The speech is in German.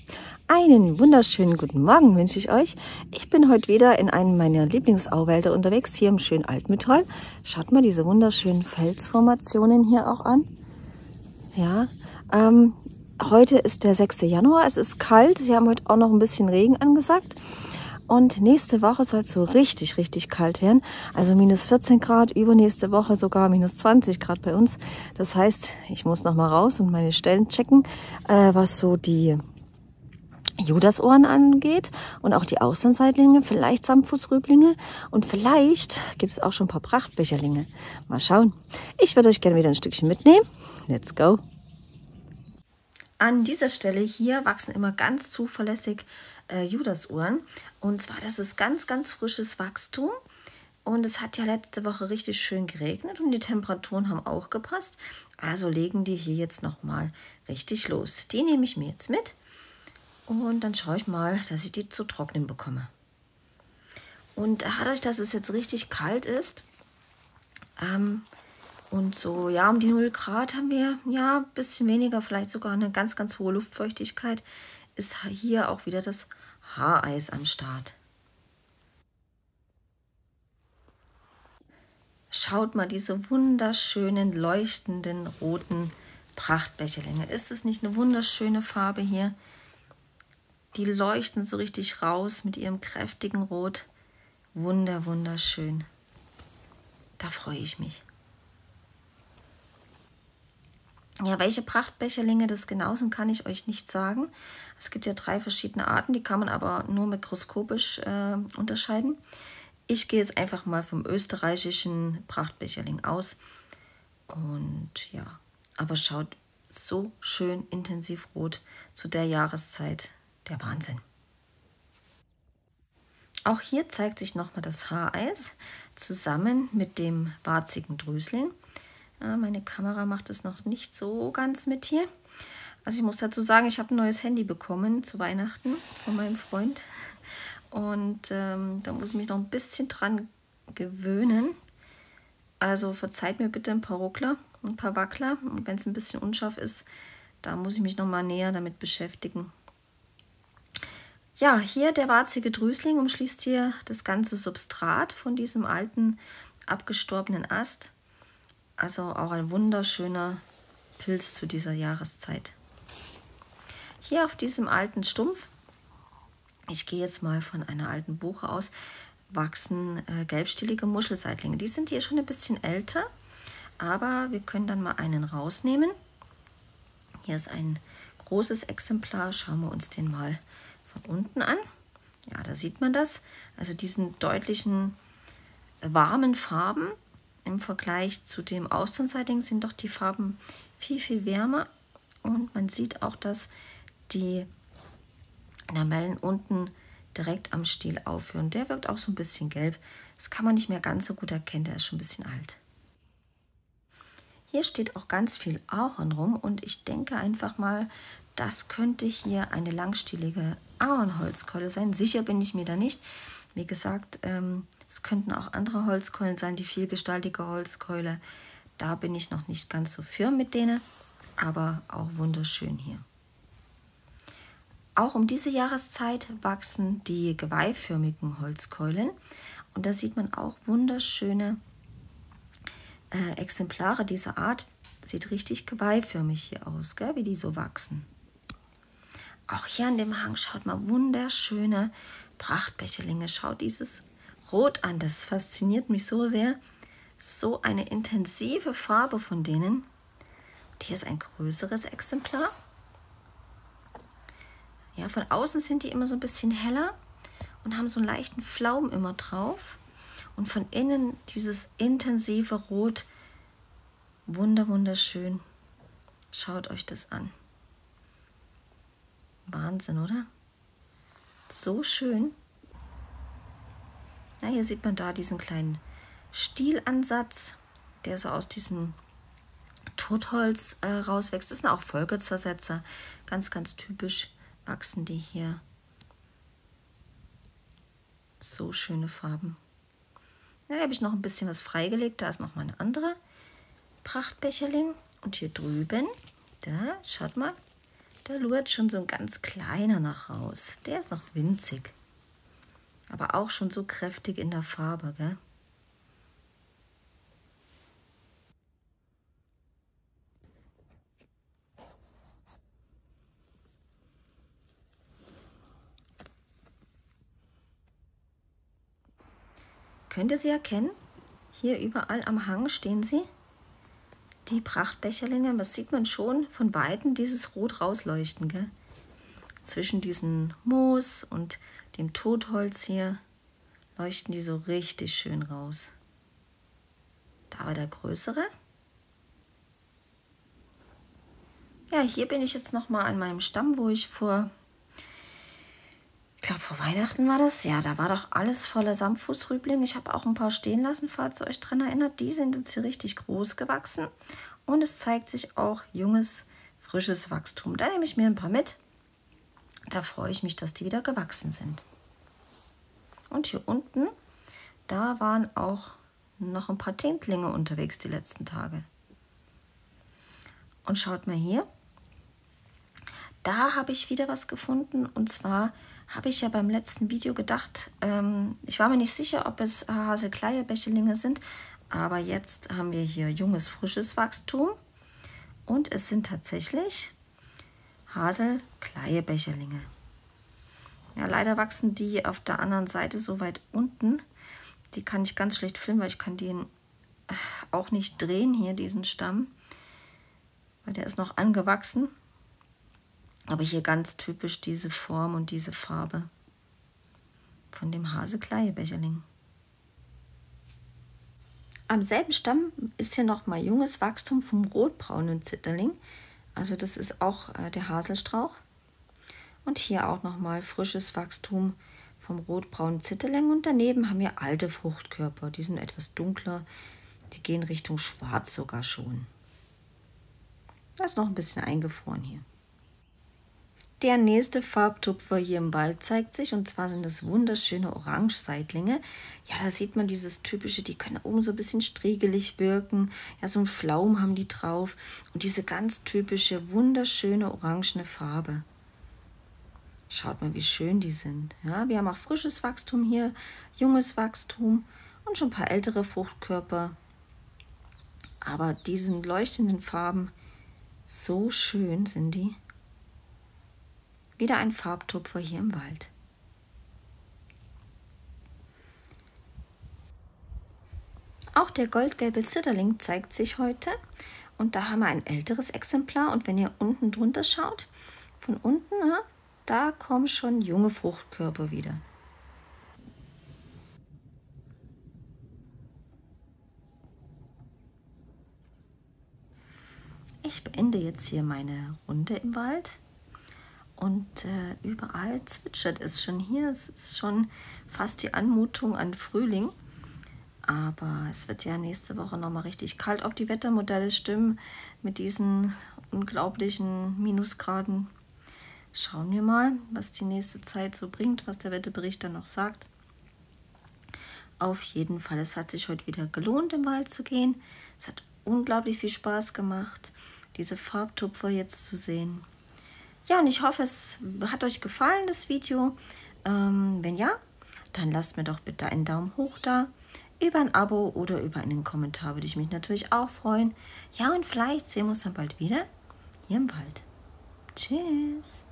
Einen wunderschönen guten Morgen wünsche ich euch. Ich bin heute wieder in einem meiner Lieblingsauwälder unterwegs, hier im schönen Altmühltal. Schaut mal diese wunderschönen Felsformationen hier auch an. Ja, heute ist der 6. Januar, es ist kalt, sie haben heute auch noch ein bisschen Regen angesagt. Und nächste Woche soll es so richtig, richtig kalt werden. Also minus 14 Grad, übernächste Woche sogar minus 20 Grad bei uns. Das heißt, ich muss noch mal raus und meine Stellen checken, was so die Judasohren angeht und auch die Austernseitlinge, vielleicht Samtfußrüblinge und vielleicht gibt es auch schon ein paar Prachtbecherlinge. Mal schauen. Ich würde euch gerne wieder ein Stückchen mitnehmen. Let's go! An dieser Stelle hier wachsen immer ganz zuverlässig Judasohren. Und zwar, das ist ganz, ganz frisches Wachstum. Und es hat ja letzte Woche richtig schön geregnet und die Temperaturen haben auch gepasst. Also legen die hier jetzt nochmal richtig los. Die nehme ich mir jetzt mit. Und dann schaue ich mal, dass ich die zu trocknen bekomme. Und dadurch, dass es jetzt richtig kalt ist, und so, ja, um die 0 Grad haben wir, ja, ein bisschen weniger, vielleicht sogar eine ganz, ganz hohe Luftfeuchtigkeit, ist hier auch wieder das Haareis am Start. Schaut mal diese wunderschönen, leuchtenden, roten Prachtbecherlinge. Ist es nicht eine wunderschöne Farbe hier? Die leuchten so richtig raus mit ihrem kräftigen Rot. Wunderschön. Da freue ich mich. Ja, welche Prachtbecherlinge das genau sind, kann ich euch nicht sagen. Es gibt ja 3 verschiedene Arten, die kann man aber nur mikroskopisch unterscheiden. Ich gehe jetzt einfach mal vom österreichischen Prachtbecherling aus. Und ja, aber schaut so schön intensiv rot zu der Jahreszeit. Der Wahnsinn. Auch hier zeigt sich nochmal das Haareis zusammen mit dem warzigen Drüsling. Ja, meine Kamera macht es noch nicht so ganz mit hier. Also ich muss dazu sagen, ich habe ein neues Handy bekommen zu Weihnachten von meinem Freund. Und da muss ich mich noch ein bisschen dran gewöhnen. Also verzeiht mir bitte ein paar Ruckler, ein paar Wackler. Und wenn es ein bisschen unscharf ist, da muss ich mich noch mal näher damit beschäftigen. Ja, hier der warzige Drüsling umschließt hier das ganze Substrat von diesem alten, abgestorbenen Ast. Also auch ein wunderschöner Pilz zu dieser Jahreszeit. Hier auf diesem alten Stumpf, ich gehe jetzt mal von einer alten Buche aus, wachsen gelbstielige Muschelseitlinge. Die sind hier schon ein bisschen älter, aber wir können dann mal einen rausnehmen. Hier ist ein großes Exemplar, schauen wir uns den mal von unten an. Ja, da sieht man das. Also diesen deutlichen warmen Farben im Vergleich zu dem Austernseitling sind doch die Farben viel, viel wärmer. Und man sieht auch, dass die Lamellen unten direkt am Stiel aufhören. Der wirkt auch so ein bisschen gelb. Das kann man nicht mehr ganz so gut erkennen, der ist schon ein bisschen alt. Hier steht auch ganz viel Ahorn rum und ich denke einfach mal, das könnte hier eine langstielige Ahornholzkeule sein. Sicher bin ich mir da nicht. Wie gesagt, es könnten auch andere Holzkeulen sein, die vielgestaltige Holzkeule. Da bin ich noch nicht ganz so firm mit denen, aber auch wunderschön hier. Auch um diese Jahreszeit wachsen die geweihförmigen Holzkeulen und da sieht man auch wunderschöne Exemplare dieser Art. Sieht richtig geweihförmig hier aus, gell, wie die so wachsen. Auch hier an dem Hang schaut mal wunderschöne Prachtbecherlinge. Schaut dieses Rot an, das fasziniert mich so sehr. So eine intensive Farbe von denen. Und hier ist ein größeres Exemplar. Ja, von außen sind die immer so ein bisschen heller und haben so einen leichten Flaum immer drauf. Und von innen dieses intensive Rot. Wunderschön. Schaut euch das an. Wahnsinn, oder? So schön. Ja, hier sieht man da diesen kleinen Stielansatz, der so aus diesem Totholz rauswächst. Das sind auch Folgezersetzer. Ganz, ganz typisch wachsen die hier. So schöne Farben. Ja, da habe ich noch ein bisschen was freigelegt. Da ist noch mal eine andere Prachtbecherling. Und hier drüben, da, schaut mal, Da lurt schon so ein ganz kleiner noch raus. Der ist noch winzig. Aber auch schon so kräftig in der Farbe, gell? Könnt ihr sie erkennen? Hier überall am Hang stehen sie. Die Prachtbecherlinge, das sieht man schon von Weitem, dieses Rot rausleuchten, gell? Zwischen diesem Moos und dem Totholz hier leuchten die so richtig schön raus. Da war der größere. Ja, hier bin ich jetzt nochmal an meinem Stamm, wo ich ich glaube vor Weihnachten war das. Ja, da war doch alles voller Samtfußrübling. Ich habe auch ein paar stehen lassen, falls ihr euch daran erinnert. Die sind jetzt hier richtig groß gewachsen. Und es zeigt sich auch junges, frisches Wachstum. Da nehme ich mir ein paar mit. Da freue ich mich, dass die wieder gewachsen sind. Und hier unten, da waren auch noch ein paar Tintlinge unterwegs die letzten Tage. Und schaut mal hier. Da habe ich wieder was gefunden. Und zwar habe ich ja beim letzten Video gedacht, ich war mir nicht sicher, ob es Haselkleiebecherlinge sind. Aber jetzt haben wir hier junges, frisches Wachstum. Und es sind tatsächlich Haselkleiebecherlinge. Ja, leider wachsen die auf der anderen Seite so weit unten. Die kann ich ganz schlecht filmen, weil ich kann den auch nicht drehen hier, diesen Stamm. Weil der ist noch angewachsen. Aber hier ganz typisch diese Form und diese Farbe von dem Haselkleiebecherling. Am selben Stamm ist hier noch mal junges Wachstum vom rotbraunen Zitterling. Also das ist auch der Haselstrauch. Und hier auch noch mal frisches Wachstum vom rotbraunen Zitterling. Und daneben haben wir alte Fruchtkörper. Die sind etwas dunkler. Die gehen Richtung Schwarz sogar schon. Das ist noch ein bisschen eingefroren hier. Der nächste Farbtupfer hier im Wald zeigt sich, und zwar sind das wunderschöne Orange-Seitlinge. Ja, da sieht man dieses typische, die können oben so ein bisschen striegelig wirken. Ja, so ein Flaum haben die drauf und diese ganz typische, wunderschöne orangene Farbe. Schaut mal, wie schön die sind. Ja, wir haben auch frisches Wachstum hier, junges Wachstum und schon ein paar ältere Fruchtkörper. Aber diesen leuchtenden Farben, so schön sind die. Wieder ein Farbtupfer hier im Wald. Auch der goldgelbe Zitterling zeigt sich heute. Und da haben wir ein älteres Exemplar. Und wenn ihr unten drunter schaut, von unten, da kommen schon junge Fruchtkörper wieder. Ich beende jetzt hier meine Runde im Wald. Und überall zwitschert es schon hier. Es ist schon fast die Anmutung an Frühling. Aber es wird ja nächste Woche nochmal richtig kalt. Ob die Wettermodelle stimmen mit diesen unglaublichen Minusgraden. Schauen wir mal, was die nächste Zeit so bringt, was der Wetterbericht dann noch sagt. Auf jeden Fall, es hat sich heute wieder gelohnt, im Wald zu gehen. Es hat unglaublich viel Spaß gemacht, diese Farbtupfer jetzt zu sehen. Ja, und ich hoffe, es hat euch gefallen, das Video. Wenn ja, dann lasst mir doch bitte einen Daumen hoch da. Über ein Abo oder über einen Kommentar würde ich mich natürlich auch freuen. Ja, und vielleicht sehen wir uns dann bald wieder hier im Wald. Tschüss.